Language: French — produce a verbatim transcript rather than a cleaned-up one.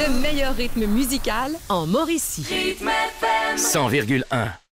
Le meilleur rythme musical en Mauricie. cent virgule un.